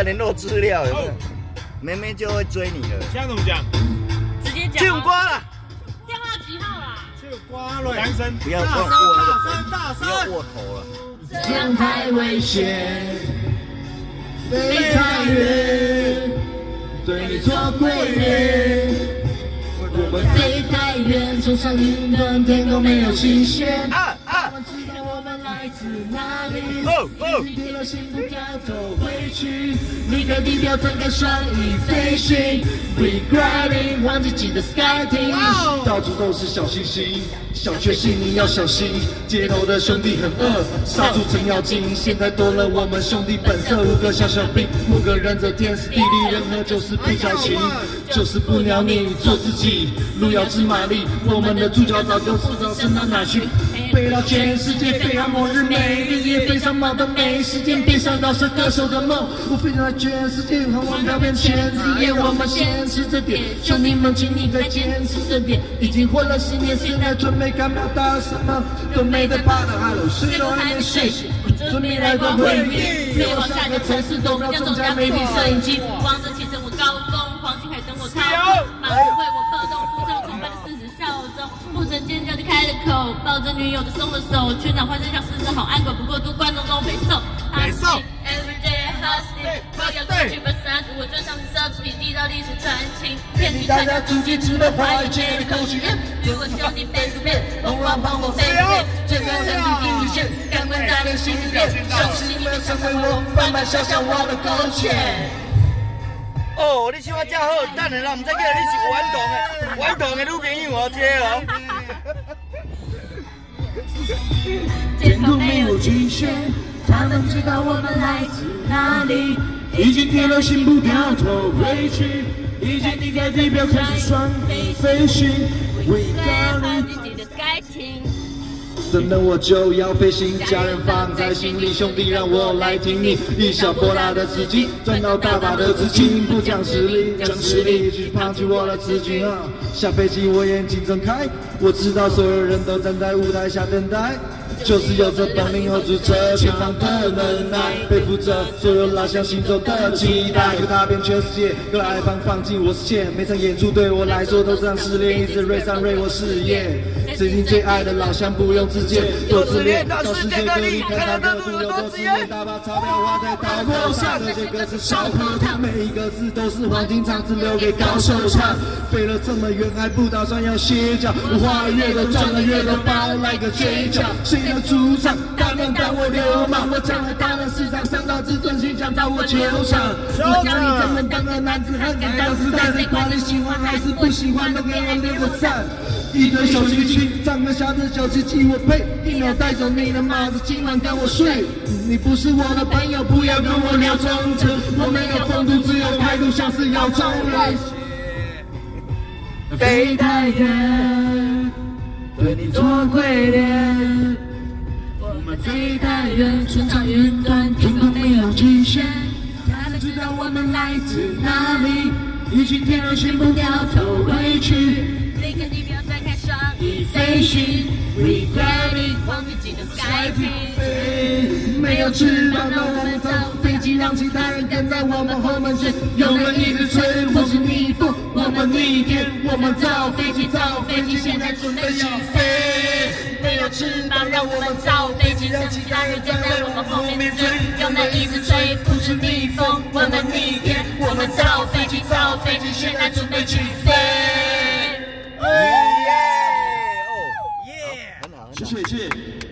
联络资料有没有？妹妹就会追你了。 现在怎么讲？ 直接讲。 去瓜了。 电话几号啦？ 去瓜了。男生不要握那个头，不要握头了。 这样太危险，飞太远，对你做鬼脸。我们飞太远，冲上云端，天空没有期限。他们知道我们来自哪里，已经丢了心不掉头回去，离开地表展开双翼飞行。Regretting 忘记记得 Skyting， 到处都是小星星，小确幸你要小心，街头的兄弟很饿，杀猪程咬金，现在多了我们兄弟本色，5个小小兵，5个忍者，天时地利人和就是不矫情，就是不鸟你做自己，路遥知马力，我们的主角早就不知道升到哪去，飞到全世界，飞向末日美丽，也飞上猫的美时间，变上饶舌歌手的梦，我飞到全世界，和我飘遍全世界，我们坚持这点，兄弟们，请你再坚持这点，已经混了10年，现在准备干嘛？打什么都没在怕的 ，Hello， 谁都还没睡醒，准备来段回忆，飞往下个城市，都不要中奖媒体摄影机，望着启程我高峰，黄金海等我操纵，马不会我暴动，附上崇拜的40效忠，不曾尖叫就开了口，抱着女友就松了手，全场欢声像狮子吼安管，不过都观众都没送， 没送。 Everyday hustling， 我要过去把杀毒，我就像是奢侈品，缔造历史传奇，骗取大家自己值得怀疑的口气，如果兄弟背不背，龙王帮我背不背，最高成绩第一线，赶快打点心里面，兄弟们想为我慢慢想想我的苟且。 哦，你唱啊真好，等下人唔知叫你是顽童的女朋友哦，这哦。 天空没有极限，他们知道我们来自哪里，已经铁了心不掉头回去，已经离开地表开始双翼飞行。We got it。等等我就要飞行，家人放在心里，兄弟让我来听你，以小博大的资金赚到大把的资金，不讲实力，讲实力去抛弃我的资金啊！下飞机我眼睛睁开，我知道所有人都站在舞台下等待。就是有着本领 hold 住这前方的能耐，背负着所有老乡心中的期待，就踏遍全世界，各来放进我视线，每场演出对我来说都是场试炼，一直瑞上我事业。最近最爱的老乡不用自荐，多自恋到世界各地看他的路有多自恋，大把钞票花在刀口上，这些歌是烧喝汤，每一个字都是黄金唱，只留给高手唱。飞了这么远还不打算要歇脚，我花了越多赚了越多，把我来个绝招。的主场，大人当我流氓，我讲了大人市场，伤到自尊心，想找我球场。我讲你真能当个男子汉，敢当时代，谁管你喜欢还是不喜欢，都给我留个赞。一堆小鸡鸡，长得像只小鸡鸡，我呸！一秒带走你的帽子，今晚跟我睡。你不是我的朋友，不要跟我聊忠诚。我没有风度，只有态度，像是要中人。飞太远，对你做鬼脸。我们飞太远，全场云端，天空没有极限。他们知道我们来自哪里，已经天了心不掉头回去。离开地表展开双翼飞行 ，Regretting 忘记记得 Skyting， 没有翅膀让我们造飞机，让其他人跟在我们后面追，有人一直追，我是逆风，我们逆天，我们造飞机，现在准备起飞。没有翅膀让我们造飞机，让其他人跟在我们后面追，有人一直追，不是逆风，我们逆天，我们造飞机，现在准备起飞。 耶！哦耶！很好， 谢谢。